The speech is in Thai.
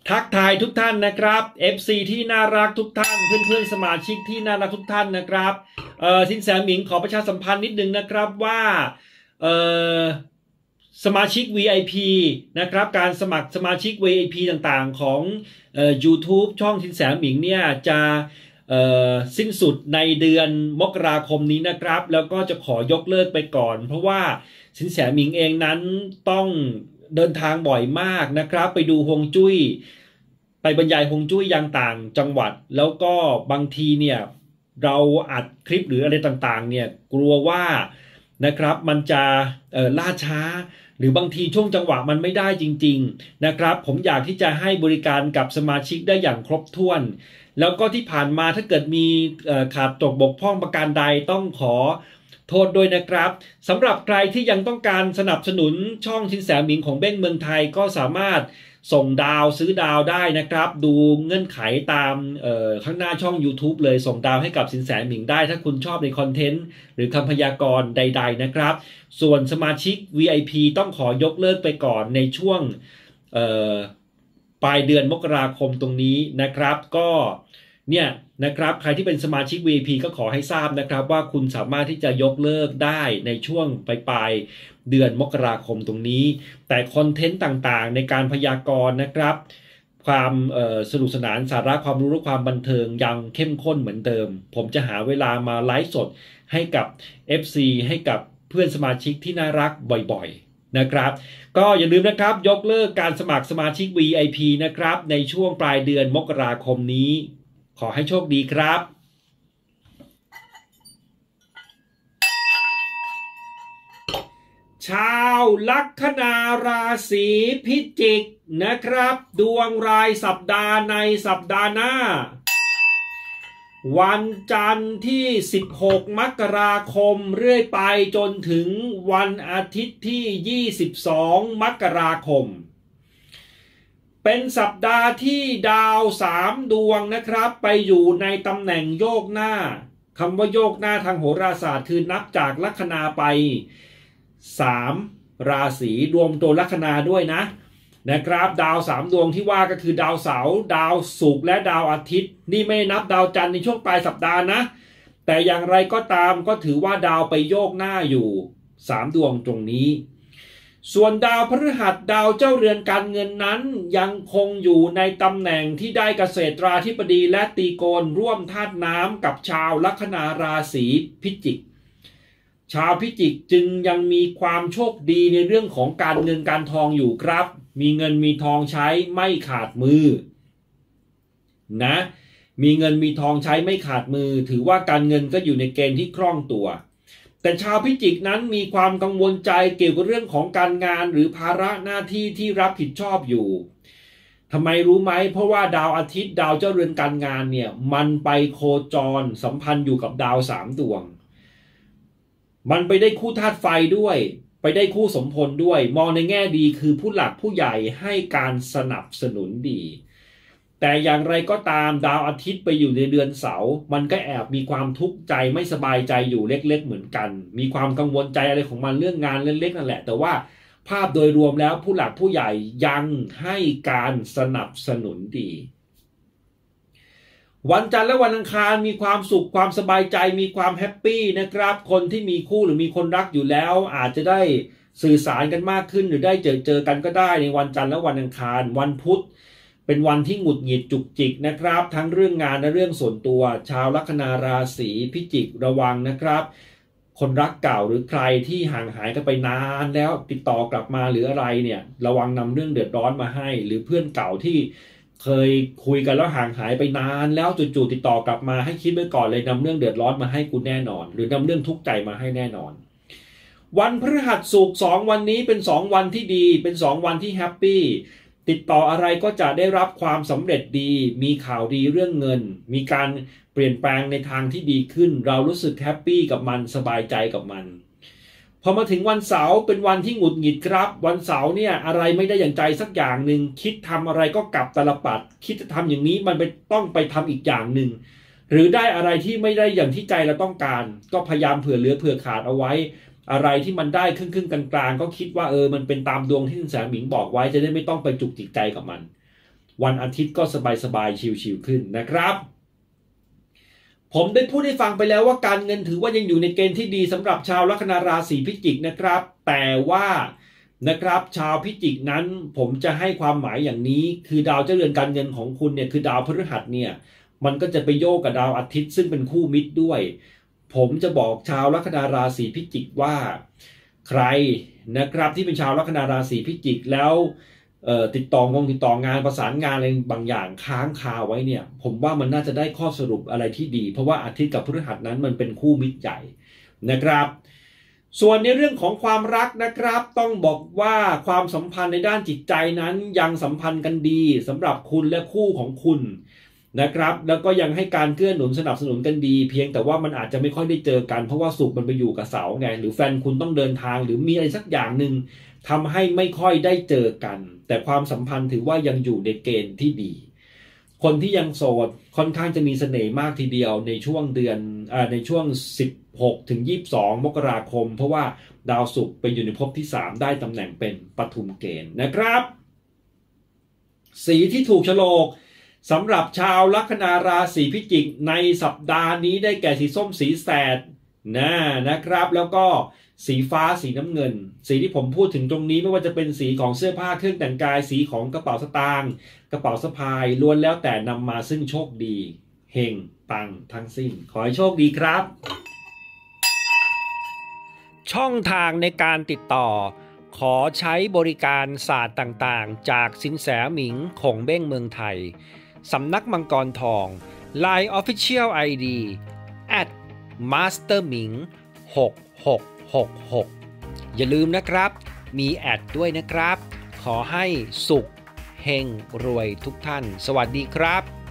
ทักทายทุกท่านนะครับ FC ที่น่ารักทุกท่านเพื่อนๆสมาชิกที่น่ารักทุกท่านนะครับสินแสหมิงขอประชาสัมพันธ์นิดนึงนะครับว่าสมาชิก VIP นะครับการสมัครสมาชิก VIP ต่างๆของYouTube ช่องสินแสหมิงเนี่ยจะสิ้นสุดในเดือนมกราคมนี้นะครับแล้วก็จะขอยกเลิกไปก่อนเพราะว่าสินแสหมิงเองนั้นต้องเดินทางบ่อยมากนะครับไปดูฮวงจุ้ยไปบรรยายฮวงจุ้ยยังต่างจังหวัดแล้วก็บางทีเนี่ยเราอัดคลิปหรืออะไรต่างๆเนี่ยกลัวว่านะครับมันจะล่าช้าหรือบางทีช่วงจังหวะมันไม่ได้จริงๆนะครับผมอยากที่จะให้บริการกับสมาชิกได้อย่างครบถ้วนแล้วก็ที่ผ่านมาถ้าเกิดมีขาดตกบกพร่องประการใดต้องขอโทษด้วยนะครับสำหรับใครที่ยังต้องการสนับสนุนช่องสินแสหมิงของเบ้งเมืองไทยก็สามารถส่งดาวซื้อดาวได้นะครับดูเงื่อนไขตามข้างหน้าช่อง YouTube เลยส่งดาวให้กับสินแสหมิงได้ถ้าคุณชอบในคอนเทนต์หรือคำพยากรณ์ใดๆนะครับส่วนสมาชิก VIP ต้องขอยกเลิกไปก่อนในช่วงปลายเดือนมกราคมตรงนี้นะครับก็เนี่ยนะครับใครที่เป็นสมาชิก VIP ก็ขอให้ทราบนะครับว่าคุณสามารถที่จะยกเลิกได้ในช่วงปลายเดือนมกราคมตรงนี้แต่คอนเทนต์ต่างๆในการพยากรณ์นะครับความสนุกสนานสาระความรู้และความบันเทิงยังเข้มข้นเหมือนเดิมผมจะหาเวลามาไลฟ์สดให้กับ FC ให้กับเพื่อนสมาชิกที่น่ารักบ่อยๆนะครับก็อย่าลืมนะครับยกเลิกการสมัครสมาชิก VIP นะครับในช่วงปลายเดือนมกราคมนี้ขอให้โชคดีครับชาวลัคนาราศีพิจิกนะครับดวงรายสัปดาห์ในสัปดาห์หน้าวันจันทร์ที่16มกราคมเรื่อยไปจนถึงวันอาทิตย์ที่22มกราคมเป็นสัปดาห์ที่ดาว3ดวงนะครับไปอยู่ในตำแหน่งโยกหน้าคำว่าโยกหน้าทางโหราศาสตร์คือนับจากลัคนาไป3ราศีรวมตัวลัคนาด้วยนะครับดาว3ดวงที่ว่าก็คือดาวเสาร์ดาวศุกร์และดาวอาทิตย์นี่ไม่นับดาวจันทร์ในช่วงปลายสัปดาห์นะแต่อย่างไรก็ตามก็ถือว่าดาวไปโยกหน้าอยู่3ดวงตรงนี้ส่วนดาวพฤหัสดาวเจ้าเรือนการเงินนั้นยังคงอยู่ในตำแหน่งที่ได้เกษตราธิบดีและตีโกนร่วมธาตุน้ำกับชาวลัคนาราศีพิจิกชาวพิจิกจึงยังมีความโชคดีในเรื่องของการเงินการทองอยู่ครับมีเงินมีทองใช้ไม่ขาดมือนะมีเงินมีทองใช้ไม่ขาดมือถือว่าการเงินก็อยู่ในเกณฑ์ที่คล่องตัวแต่ชาวพิจิกนั้นมีความกังวลใจเกี่ยวกับเรื่องของการงานหรือภาระหน้าที่ที่รับผิดชอบอยู่ทำไมรู้ไหมเพราะว่าดาวอาทิตย์ดาวเจ้าเรือนการงานเนี่ยมันไปโคจรสัมพันธ์อยู่กับดาว3ดวงมันไปได้คู่ธาตุไฟด้วยไปได้คู่สมพลด้วยมองในแง่ดีคือผู้หลักผู้ใหญ่ให้การสนับสนุนดีแต่อย่างไรก็ตามดาวอาทิตย์ไปอยู่ในเดือนเสาร์มันก็แอบมีความทุกข์ใจไม่สบายใจอยู่เล็กๆเหมือนกันมีความกังวลใจอะไรของมันเรื่องงานเล็กๆนั่นแหละแต่ว่าภาพโดยรวมแล้วผู้หลักผู้ใหญ่ยังให้การสนับสนุนดีวันจันทร์และวันอังคารมีความสุขความสบายใจมีความแฮปปี้นะครับคนที่มีคู่หรือมีคนรักอยู่แล้วอาจจะได้สื่อสารกันมากขึ้นหรือได้เจอกันก็ได้ในวันจันทร์และวันอังคารวันพุธเป็นวันที่หงุดหงิดจุกจิกนะครับทั้งเรื่องงานและเรื่องส่วนตัวชาวลัคนาราศีพิจิกระวังนะครับคนรักเก่าหรือใครที่ห่างหายกันไปนานแล้วติดต่อกลับมาหรืออะไรเนี่ยระวังนำเรื่องเดือดร้อนมาให้หรือเพื่อนเก่าที่เคยคุยกันแล้วห่างหายไปนานแล้วจู่ๆติดต่อกลับมาให้คิดไว้ก่อนเลยนำเรื่องเดือดร้อนมาให้คุณแน่นอนหรือนำเรื่องทุกข์ใจมาให้แน่นอนวันพฤหัสศุกร์2วันนี้เป็น2วันที่ดีเป็น2วันที่แฮปปี้ติดต่ออะไรก็จะได้รับความสำเร็จดีมีข่าวดีเรื่องเงินมีการเปลี่ยนแปลงในทางที่ดีขึ้นเรารู้สึกแฮปปี้กับมันสบายใจกับมันพอมาถึงวันเสาร์เป็นวันที่หงุดหงิดครับวันเสาร์เนี่ยอะไรไม่ได้อย่างใจสักอย่างหนึ่งคิดทำอะไรก็กลับตลปัดคิดจะทำอย่างนี้มันต้องไปทำอีกอย่างหนึ่งหรือได้อะไรที่ไม่ได้อย่างที่ใจเราต้องการก็พยายามเผื่อเหลือเผื่อขาดเอาไว้อะไรที่มันได้ครึ่งกลางๆก็คิดว่ามันเป็นตามดวงที่สินแสหมิงบอกไว้จะได้ไม่ต้องไปจุกจิกใจกับมันวันอาทิตย์ก็สบายๆชิลๆขึ้นนะครับผมได้พูดให้ฟังไปแล้วว่าการเงินถือว่ายังอยู่ในเกณฑ์ที่ดีสำหรับชาวลัคนาราศีพิจิกนะครับแต่ว่านะครับชาวพิจิกนั้นผมจะให้ความหมายอย่างนี้คือดาวเจ้าเรือนการเงินของคุณเนี่ยคือดาวพฤหัสเนี่ยมันก็จะไปโยกกับดาวอาทิตย์ซึ่งเป็นคู่มิตรด้วยผมจะบอกชาวลัคนาราศีพิจิกว่าใครนะครับที่เป็นชาวลัคนาราศีพิจิกแล้วติดต่องานประสานงานอะไรบางอย่างค้างคาไว้เนี่ยผมว่ามันน่าจะได้ข้อสรุปอะไรที่ดีเพราะว่าอาทิตย์กับพฤหัสนั้นมันเป็นคู่มิตรใหญ่นะครับส่วนในเรื่องของความรักนะครับต้องบอกว่าความสัมพันธ์ในด้านจิตใจนั้นยังสัมพันธ์กันดีสำหรับคุณและคู่ของคุณนะครับแล้วก็ยังให้การเกื้อหนุนสนับสนุนกันดีเพียงแต่ว่ามันอาจจะไม่ค่อยได้เจอกันเพราะว่าศุกร์มันไปอยู่กับเสาร์ไงหรือแฟนคุณต้องเดินทางหรือมีอะไรสักอย่างหนึ่งทำให้ไม่ค่อยได้เจอกันแต่ความสัมพันธ์ถือว่ายังอยู่ในเกณฑ์ที่ดีคนที่ยังโสดค่อนข้างจะมีเสน่ห์มากทีเดียวในช่วงในช่วง16 ถึง 22 มกราคมเพราะว่าดาวศุกร์ไปอยู่ในภพที่3ได้ตำแหน่งเป็นปฐุมเกณฑ์นะครับสีที่ถูกโฉลกสำหรับชาวลัคนาราศีพิจิกในสัปดาห์นี้ได้แก่สีส้มสีแสดนะครับแล้วก็สีฟ้าสีน้ำเงินสีที่ผมพูดถึงตรงนี้ไม่ว่าจะเป็นสีของเสื้อผ้าเครื่องแต่งกายสีของกระเป๋าสตางค์กระเป๋าสะพายล้วนแล้วแต่นำมาซึ่งโชคดีเฮงปังทั้งสิ้นขอให้โชคดีครับช่องทางในการติดต่อขอใช้บริการศาสตร์ต่างๆจากสินแสหมิงคงเบ้งเมืองไทยสำนักมังกรทอง Line Official ID @masterming 6666อย่าลืมนะครับมีแอดด้วยนะครับขอให้สุขเฮงรวยทุกท่านสวัสดีครับ